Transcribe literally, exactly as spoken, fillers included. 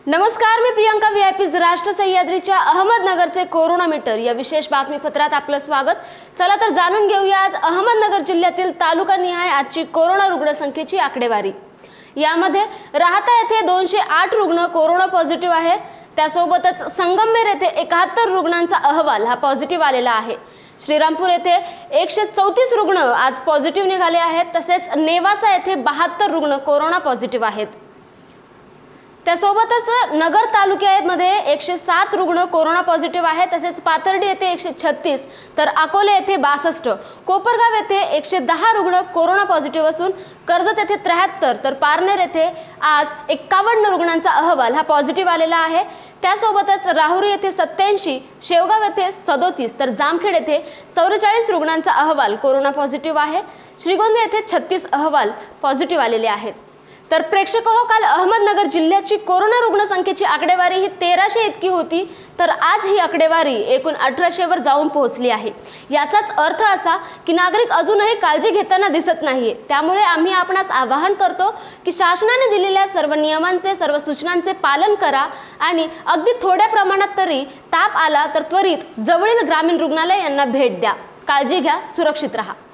नमस्कार, मी प्रियंका व्हीआयपी राष्ट्र सह्याद्रीच्या अहमदनगरचे कोरोना मीटर या विशेष बातमीपत्रात आपलं स्वागत। चला तर जाणून घेऊया आज अहमदनगर जिल्ह्यातील तालुका निहाय आजची कोरोना रुग्णसंख्येची आकडेवारी। यामध्ये राहता येथे दोनशे आठ रुग्ण कोरोना पॉझिटिव्ह आहे। त्यासोबतच संगमनेर येथे एकाहत्तर रुग्णांचा अहवाल हा पॉझिटिव्ह आलेला आहे। श्रीरामपूर येथे एकशे चौतीस रुग्ण आज पॉझिटिव्ह निघाले आहेत। तसेच नेवासा येथे बहात्तर रुग्ण कोरोना पॉझिटिव्ह आहेत। त्यासोबतच नगर तालुक्यामध्ये एकशे सात रुग्ण कोरोना पॉझिटिव्ह आहेत। तसेच पाथर्डी येथे एकशे छत्तीस तर अकोले येथे बासष्ट, कोपरगाव येथे एकशे दहा रुग्ण कोरोना पॉझिटिव्ह असून कर्जत येथे त्र्याहत्तर तर पारनेर येथे आज एक्कावन्न रुग्णांचा अहवाल हा पॉझिटिव्ह आलेला आहे। त्यासोबतच राहुरी येथे सत्याऐंशी, शेवगाव येथे सदोतीस तर जामखेड येथे चौवेचाळीस रुग्णांचा अहवाल कोरोना पॉझिटिव्ह आहे। श्रीगोंदा येथे छत्तीस अहवाल पॉझिटिव्ह आलेले आहेत। तर प्रेक्षक हो, काल अहमदनगर जिल्ह्याची कोरोना रुग्णसंख्येची आकडेवारी ही तेराशे इतकी होती, तर आज ही आकडेवारी एकूण अठराशे वर जाऊन पोहोचली आहे। याचाच अर्थ असा की नागरिक अजूनही काळजी घेताना दिसत नाहीये। त्यामुळे आम्ही आपणास आवाहन करतो की शासनाने दिलेल्या सर्व नियमांचे, सर्व सूचनांचे पालन करा आणि अगदी थोड्या प्रमाणात तरी ताप आला तर त्वरित जवळील ग्रामीण रुग्णालय यांना भेट द्या। काळजी घ्या, सुरक्षित राहा।